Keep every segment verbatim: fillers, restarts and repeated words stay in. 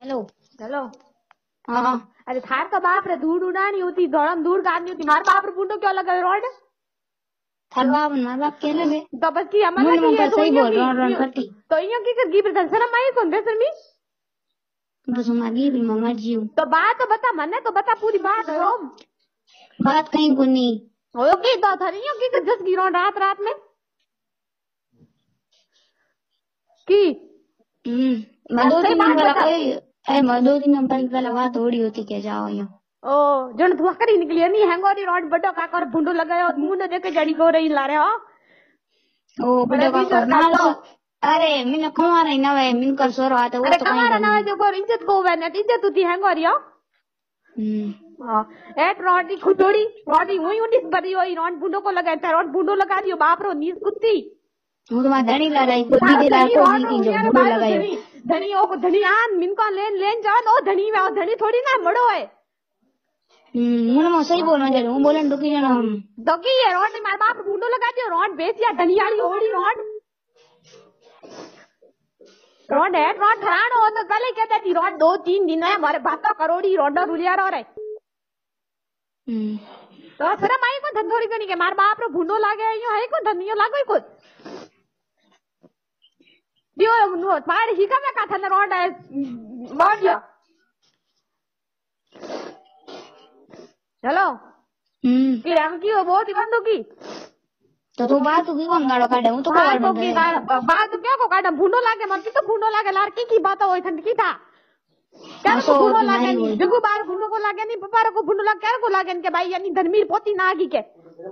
Hello hello. हाँ अरे थार तो बाप रे धूड़ उड़ानी होती, दौड़म धूड़ काटनी होती, मार बाप रे बूढ़ो क्यों लगा रोड? थार बाप मार बाप के लगे तो बस की अमल मुन की है मुन तो सही यूं बोल की रहा हूँ करती तो यूं की कर गी पर शर्म आई कौन बेशर्मी? बस मागी भी मम्मा जी तो बात तो बता, मने तो बता पूरी बात है ओम। बात कहीं गुनी होगी तो थरियों की कर जस गिरो रात रात में की हम्म मैं दो सही तीन बात नंबर बता। लगाई अरे मैं दो तीन नंबर की पहले बात थोड़ी होती क्या जाओ यूं ओ जन धुआ करी निकली नहीं हैंगोरी रोड बड़ो का कर भुंडो लगायो मुंह ने देखे जड़ी को रही ला रहे हो ओ वीडियो का करना लो अरे मैंने कमा रही ना वे मिन कर सो रहा था वो अरे तो कहीं कमारा ना करनी जो को इज्जत को वे नेट इज्जत होती हैंगोरी हो। हम्म हां एट रोटी खुटोड़ी रोटी हुई उन्नीस बरी होई रोड भुंडो को लगाए थे रोड भुंडो लगा दियो बाप रो नीस कुत्ती वो तो मैं धनी ला रही को दीदी ला को दी तीन जो बुढ़ो लगायो धनी ओ धनी आन मिन को लेन लेन जान ओ धनी वे धनी थोड़ी ना मड़ो है। हम्म मुन में सही बोलना चाहिए हूं बोलन रुकी जाना हम दोगी ये रोड मार बाप भुंडो लगा दियो रोड बेचिया धनी वाली ओड़ी रोड रोड है रोड ठराण हो तो पहले कहते थी रोड दो तीन दिन में हमारे बात करोड़ी रोड रुलिया रो रहे हम्म तो शर्म आई को धंधोड़ी कनी के मार बाप रो भुंडो लागे यूं है को धनियो लागो को दियो नो मार हिका में का थन रोड है मार दिया। हेलो हम्म की हम की वो बहुत ही बंदो की तो तू बात तू की कौन गाड़ो काटे हूं तो को बात गाड़ो की बात क्या को काटा भुंडो लागे मत की तो भुंडो लागे लार की की बात होई थन की था क्या को भुंडो लागे नहीं जगू बार भुंडो को लागे नहीं पपार को भुंडो लागे क्या को लागे के भाई यानी धर्मीर पोती ना आगी के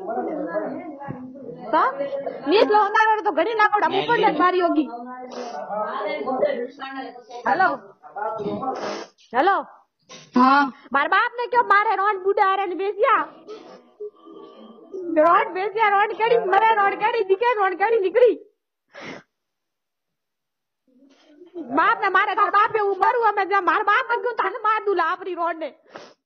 तो नीच लो ना तो घड़ी ना कोड़ा ऊपर लग मारी होगी। हेलो हेलो हाँ मार बाप ने क्यों मारे रोड बूढ़ा रे बेसिया रोड बेसिया रोड कड़ी मरे रोड कड़ी दिखे रोड कड़ी निकली बाप ने मारे थार बाप पे ऊपर हुआ मैं मार बाप ने क्यों थाने मार दूला अपनी रोड ने